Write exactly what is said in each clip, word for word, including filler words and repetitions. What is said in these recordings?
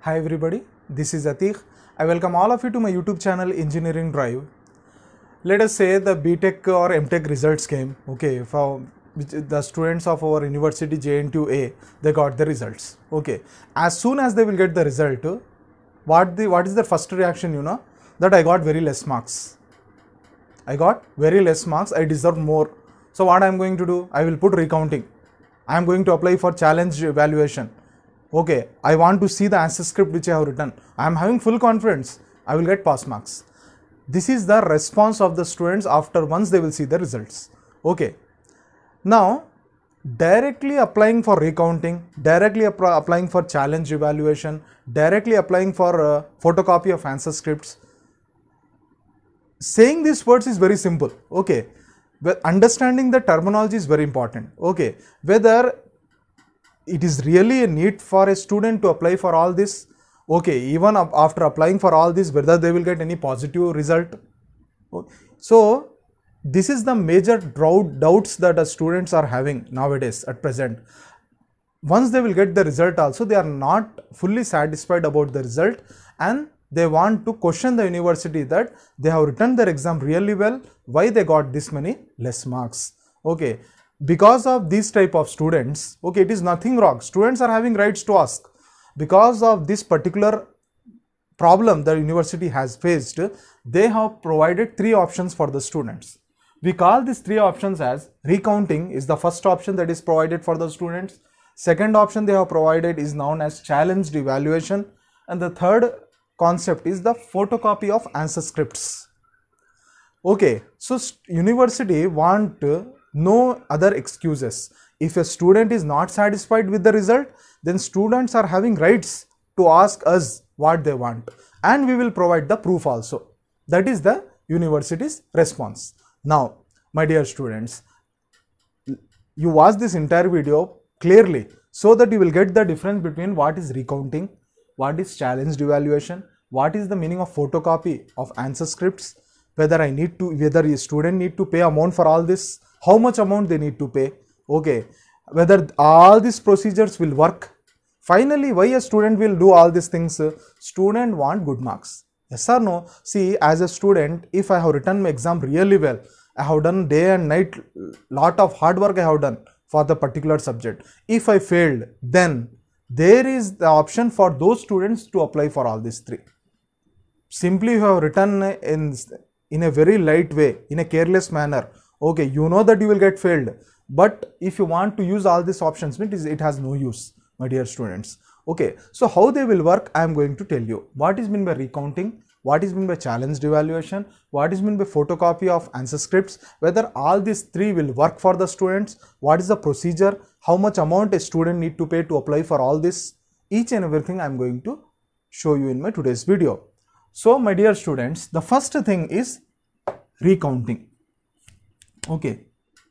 Hi everybody, this is Ateeq. I welcome all of you to my YouTube channel Engineering Drive. Let us say the B Tech or M Tech results came, okay, for the students of our university J N T U A, they got the results, okay. As soon as they will get the result, what the what is their first reaction, you know, that I got very less marks. I got very less marks, I deserve more. So what I am going to do? I will put recounting. I am going to apply for challenge evaluation. Okay, I want to see the answer script which I have written. I am having full confidence. I will get pass marks. This is the response of the students after once they will see the results. Okay. Now, directly applying for recounting, directly applying for challenge evaluation, directly applying for uh, photocopy of answer scripts. Saying these words is very simple. Okay. But understanding the terminology is very important. Okay. Whether it is really a need for a student to apply for all this. Okay, even after applying for all this, whether they will get any positive result. So, this is the major doubts that the students are having nowadays at present. Once they will get the result also, they are not fully satisfied about the result and they want to question the university that they have written their exam really well, why they got this many less marks. Okay. Because of this type of students, okay, it is nothing wrong. Students are having rights to ask. Because of this particular problem the university has faced, they have provided three options for the students. We call these three options as recounting is the first option that is provided for the students. Second option they have provided is known as challenged evaluation. And the third concept is the photocopy of answer scripts. Okay, so university want no other excuses. If a student is not satisfied with the result, then students are having rights to ask us what they want and we will provide the proof also. That is the university's response. Now, my dear students, you watch this entire video clearly so that you will get the difference between what is recounting, what is challenged evaluation, what is the meaning of photocopy of answer scripts, whether I need to, whether a student need to pay amount for all this, how much amount they need to pay, okay, whether all these procedures will work. Finally, why a student will do all these things? Student want good marks. Yes or no? See, as a student, if I have written my exam really well, I have done day and night, lot of hard work I have done for the particular subject. If I failed, then there is the option for those students to apply for all these three. Simply you have written in, in a very light way, in a careless manner. Okay, you know that you will get failed, but if you want to use all these options, it, is, it has no use, my dear students. Okay, so how they will work, I am going to tell you. What is meant by recounting, what is meant by challenged evaluation, what is meant by photocopy of answer scripts, whether all these three will work for the students, what is the procedure, how much amount a student need to pay to apply for all this, each and everything I am going to show you in my today's video. So, my dear students, the first thing is recounting. Okay.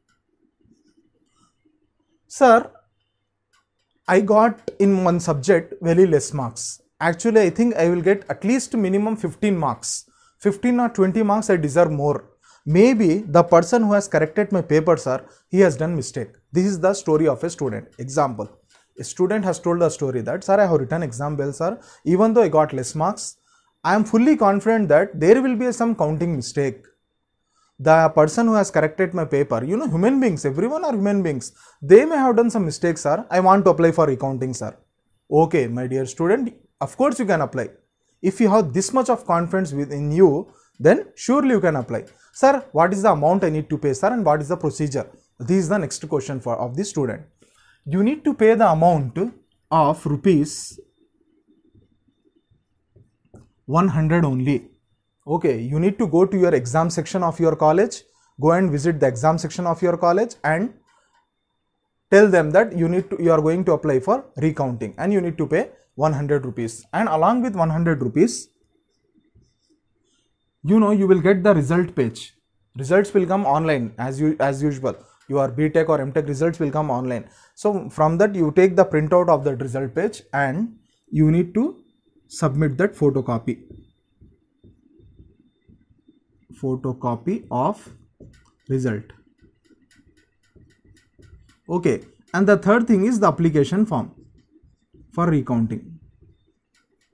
Sir, I got in one subject very less marks. Actually, I think I will get at least minimum fifteen marks. fifteen or twenty marks I deserve more. Maybe the person who has corrected my paper, sir, he has done mistake. This is the story of a student. Example. A student has told the story that, sir, I have written exam well, sir. Even though I got less marks, I am fully confident that there will be some counting mistake. The person who has corrected my paper, you know, human beings, everyone are human beings. They may have done some mistakes, sir. I want to apply for recounting, sir. Okay, my dear student, of course you can apply. If you have this much of confidence within you, then surely you can apply. Sir, what is the amount I need to pay, sir, and what is the procedure? This is the next question for of the student. You need to pay the amount of rupees one hundred only. Okay, you need to go to your exam section of your college, go and visit the exam section of your college and tell them that you need to, you are going to apply for recounting and you need to pay one hundred rupees. And along with one hundred rupees, you know, you will get the result page. Results will come online as you as usual. Your B Tech or M Tech results will come online. So from that you take the printout of that result page and you need to submit that photocopy. Photocopy of result. Okay, and the third thing is the application form for recounting.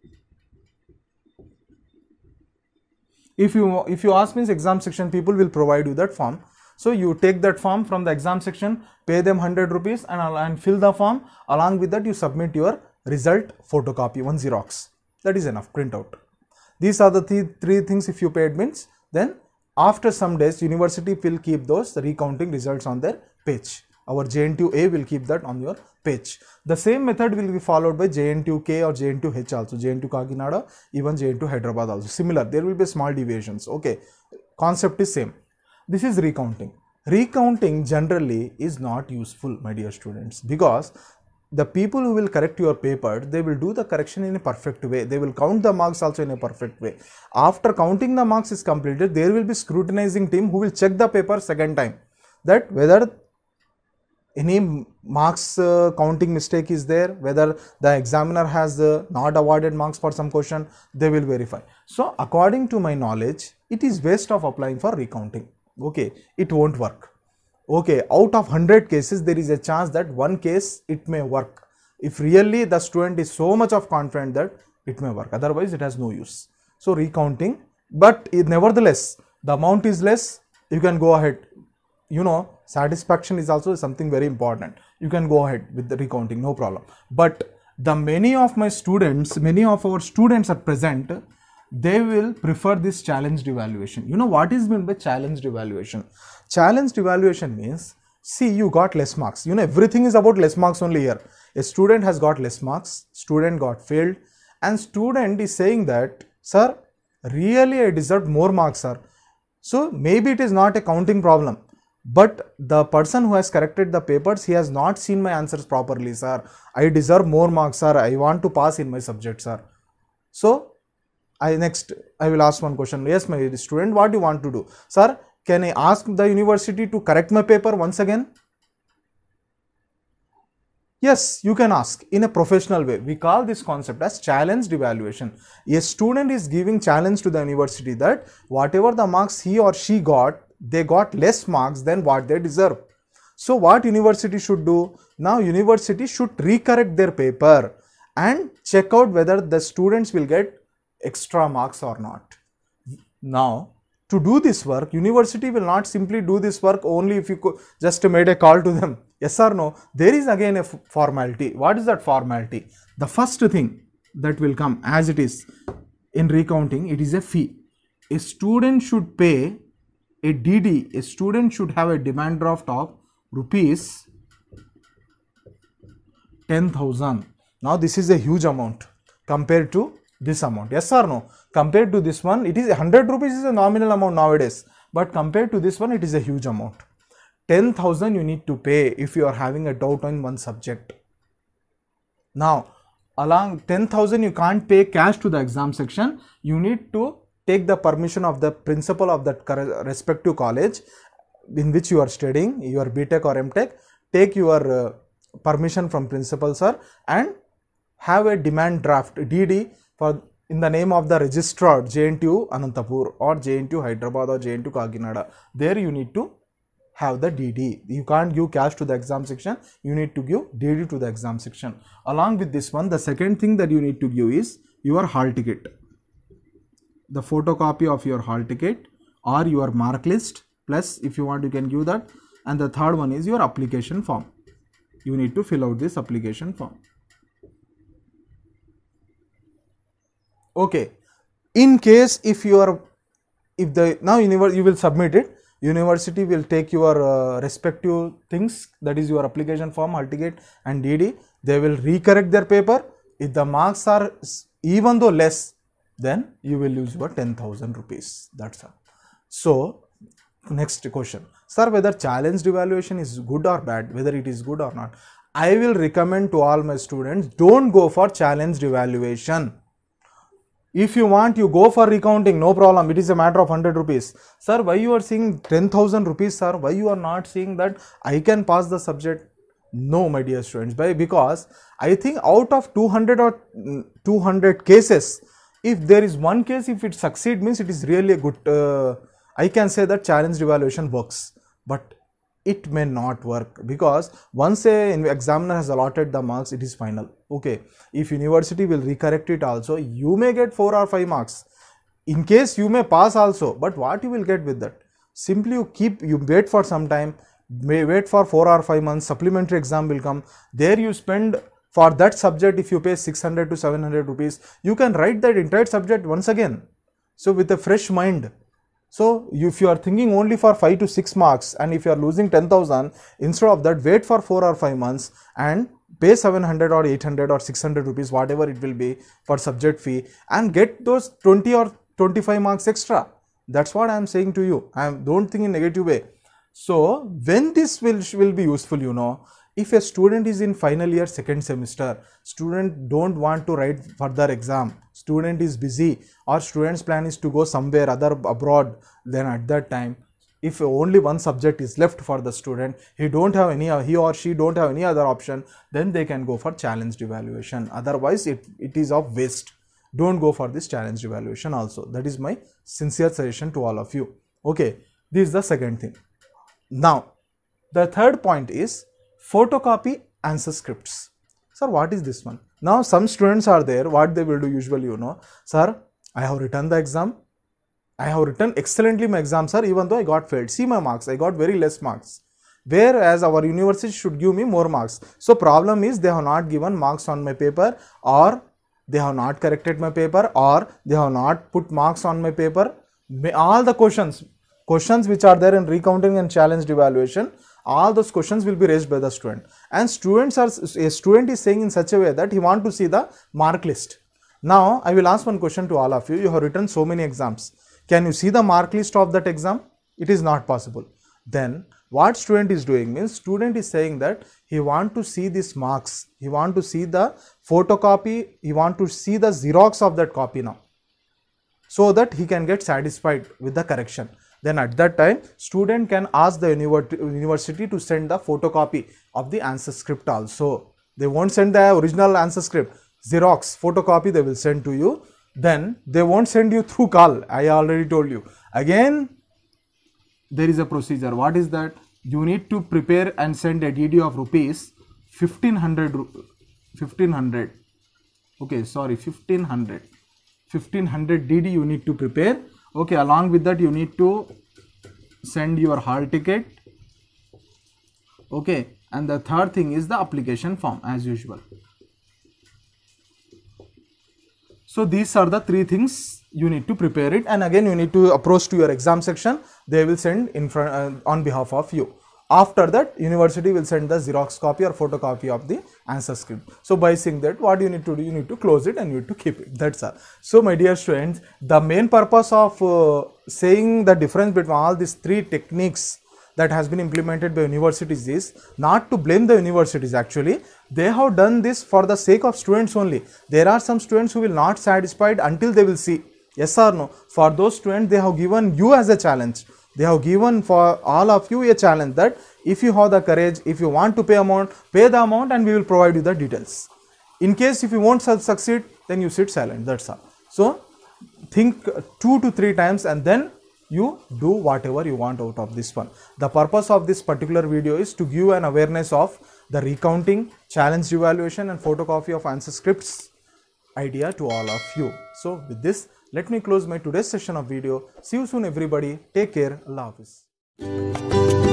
If you if you ask means exam section people will provide you that form. So you take that form from the exam section, pay them one hundred rupees and, and fill the form. Along with that you submit your result photocopy, one Xerox. That is enough, print out. These are the th three things. If you paid means, then after some days university will keep those recounting results on their page. Our J N T U A will keep that on your page. The same method will be followed by J N T U K or J N T U H also, J N T U Kakinada, even J N T U Hyderabad also. Similar, there will be small deviations. Okay, concept is same. This is recounting. Recounting generally is not useful, my dear students, because the people who will correct your paper, they will do the correction in a perfect way. They will count the marks also in a perfect way. After counting the marks is completed, there will be scrutinizing team who will check the paper second time, that whether any marks uh, counting mistake is there, whether the examiner has uh, not awarded marks for some question, they will verify. So according to my knowledge, it is waste of applying for recounting. Okay, it won't work. Okay, out of one hundred cases, there is a chance that one case it may work. If really the student is so much of confident that it may work, otherwise it has no use. So recounting, but it, nevertheless, the amount is less, you can go ahead. You know, satisfaction is also something very important. You can go ahead with the recounting, no problem. But the many of my students, many of our students at present, they will prefer this challenged evaluation. You know what is meant by challenged evaluation? Challenged evaluation means, see, you got less marks. You know, everything is about less marks only here. A student has got less marks, student got failed, and student is saying that, sir, really I deserved more marks, sir. So maybe it is not a counting problem, but the person who has corrected the papers, he has not seen my answers properly, sir. I deserve more marks, sir. I want to pass in my subject, sir. So I next I will ask one question. Yes, my student, what do you want to do? Sir, can I ask the university to correct my paper once again? Yes, you can ask in a professional way. We call this concept as challenged evaluation. A student is giving challenge to the university that whatever the marks he or she got, they got less marks than what they deserve. So what university should do? Now university should recorrect their paper and check out whether the students will get extra marks or not. Now to do this work, university will not simply do this work only if you just made a call to them. Yes or no? There is again a formality. What is that formality? The first thing that will come as it is in recounting, it is a fee. A student should pay a D D. A student should have a demand draft of rupees ten thousand. Now this is a huge amount compared to this amount. Yes or no? Compared to this one, it is one hundred rupees is a nominal amount nowadays, but compared to this one, it is a huge amount. ten thousand you need to pay if you are having a doubt on one subject. Now along ten thousand you can't pay cash to the exam section. You need to take the permission of the principal of that respective college in which you are studying, your B Tech or M Tech. Take your uh, permission from principal, sir, and have a demand draft D D for in the name of the registrar J N T U Anantapur or J N T U Hyderabad or J N T U Kakinada. There you need to have the D D. You can't give cash to the exam section. You need to give D D to the exam section. Along with this one, the second thing that you need to give is your hall ticket. The photocopy of your hall ticket or your mark list, plus if you want you can give that. And the third one is your application form. You need to fill out this application form. Okay, in case if you are, if the, now you will submit it, university will take your uh, respective things, that is your application form, hall ticket and D D. They will recorrect their paper. If the marks are even though less, then you will lose your ten thousand rupees. That's all. So next question, sir, whether challenged evaluation is good or bad, whether it is good or not. I will recommend to all my students, don't go for challenged evaluation. If you want, you go for recounting, no problem. It is a matter of one hundred rupees. Sir, why you are seeing ten thousand rupees, sir? Why you are not seeing that I can pass the subject? No, my dear students, why? Because I think out of two hundred or two hundred cases, if there is one case, if it succeeds, means it is really a good, uh, I can say that challenged evaluation works. But it may not work, because once an examiner has allotted the marks, it is final. Okay, if university will recorrect it also, you may get four or five marks. in case you may pass also, but what you will get with that? Simply you keep, you wait for some time, may wait for four or five months, supplementary exam will come, there you spend for that subject, if you pay six hundred to seven hundred rupees, you can write that entire subject once again. So with a fresh mind. So if you are thinking only for five to six marks, and if you are losing ten thousand, instead of that, wait for four or five months and pay seven hundred or eight hundred or six hundred rupees, whatever it will be for subject fee, and get those twenty or twenty-five marks extra. That's what I am saying to you. I don't think in negative way. So when this will, will be useful, you know, if a student is in final year second semester, student don't want to write further exam, student is busy, or student's plan is to go somewhere other abroad, then at that time, if only one subject is left for the student, he don't have any, he or she don't have any other option, then they can go for challenged evaluation. Otherwise it, it is of waste. Don't go for this challenged evaluation also. That is my sincere suggestion to all of you. Okay, this is the second thing. Now the third point is photocopy answer scripts. Sir, what is this one? Now some students are there, what they will do usually, you know, sir, I have written the exam, I have written excellently my exam, sir, even though I got failed. See my marks, I got very less marks. Whereas our university should give me more marks. So problem is they have not given marks on my paper, or they have not corrected my paper, or they have not put marks on my paper. All the questions, questions which are there in recounting and challenged evaluation, all those questions will be raised by the student. And students are, a student is saying in such a way that he want to see the mark list. Now I will ask one question to all of you. You have written so many exams. Can you see the mark list of that exam? It is not possible. Then what student is doing means, student is saying that he want to see these marks, he want to see the photocopy, he want to see the Xerox of that copy now, so that he can get satisfied with the correction. Then at that time, student can ask the university to send the photocopy of the answer script also. They won't send the original answer script, Xerox, photocopy they will send to you. Then they won't send you through call. I already told you. Again, there is a procedure. What is that? You need to prepare and send a D D of rupees fifteen hundred. fifteen hundred. Okay, sorry, fifteen hundred. fifteen hundred D D you need to prepare. Okay, along with that you need to send your hall ticket. Okay, and the third thing is the application form as usual. So these are the three things you need to prepare it, and again you need to approach to your exam section. They will send in front uh, on behalf of you. After that, university will send the Xerox copy or photocopy of the answer script. So by seeing that, what you need to do, you need to close it and you need to keep it. That's all. So my dear students, the main purpose of uh, saying the difference between all these three techniques that has been implemented by universities is not to blame the universities. Actually, they have done this for the sake of students only. There are some students who will not satisfied until they will see. Yes or no? For those students, they have given you as a challenge. They have given for all of you a challenge that if you have the courage, if you want to pay amount, pay the amount and we will provide you the details. In case if you won't succeed, then you sit silent. That's all. So think two to three times and then you do whatever you want out of this one. The purpose of this particular video is to give an awareness of the recounting, challenge evaluation and photocopy of answer scripts idea to all of you. So with this, let me close my today's session of video. See you soon everybody. Take care. Allah Hafiz.